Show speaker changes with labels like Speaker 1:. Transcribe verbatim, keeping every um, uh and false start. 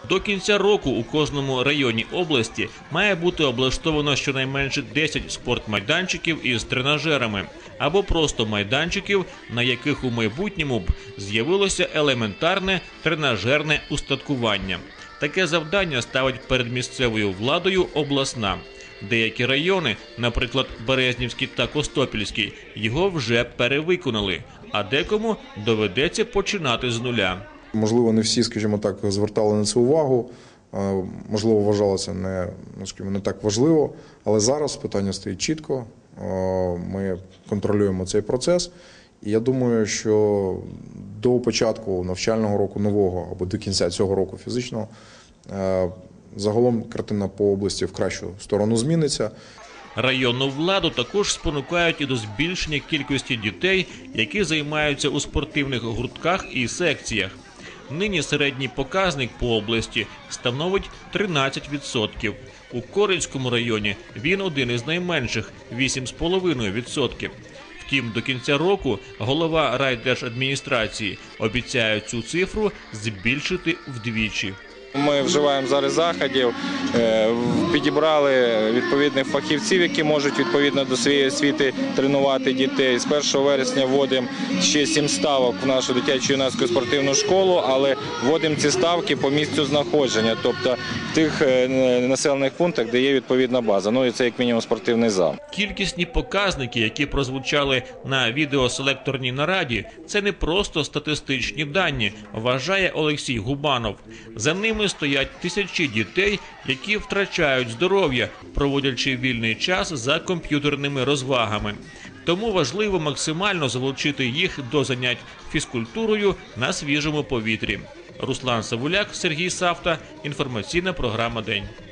Speaker 1: До кінця року у кожному районі області має бути облаштовано щонайменше десять спортмайданчиків із тренажерами або просто майданчиків, на яких у майбутньому б з'явилося елементарне тренажерне устаткування. Таке завдання ставить перед місцевою владою обласна. Деякі райони, наприклад, Березнівський та Костопільський, його вже перевиконали, а декому доведеться починати з нуля.
Speaker 2: Можливо, не всі, скажімо так, звертали на це увагу, можливо, вважалося не, скажімо, не так важливо, але зараз питання стоїть чітко, ми контролюємо цей процес. І я думаю, що до початку навчального року нового або до кінця цього року фізичного загалом картина по області в кращу сторону зміниться.
Speaker 1: Районну владу також спонукають і до збільшення кількості дітей, які займаються у спортивних гуртках і секціях. Нині середній показник по області становить тринадцять відсотків. У Корецькому районі він один із найменших – вісім цілих п'ять десятих відсотка. Втім, до кінця року голова райдержадміністрації обіцяє цю цифру збільшити вдвічі.
Speaker 3: Ми вживаємо зараз заходів, підібрали відповідних фахівців, які можуть відповідно до своєї освіти тренувати дітей. З першого вересня вводимо ще сім ставок в нашу дитячу юнацьку спортивну школу, але вводимо ці ставки по місцю знаходження, тобто в тих населених пунктах, де є відповідна база. Ну і це як мінімум спортивний зал.
Speaker 1: Кількісні показники, які прозвучали на відеоселекторній нараді, це не просто статистичні дані, вважає Олексій Губанов. За ними стоять тисячі дітей, які втрачають здоров'я, проводячи вільний час за комп'ютерними розвагами. Тому важливо максимально залучити їх до занять фізкультурою на свіжому повітрі. Руслан Савуляк, Сергій Савта. Інформаційна програма «День».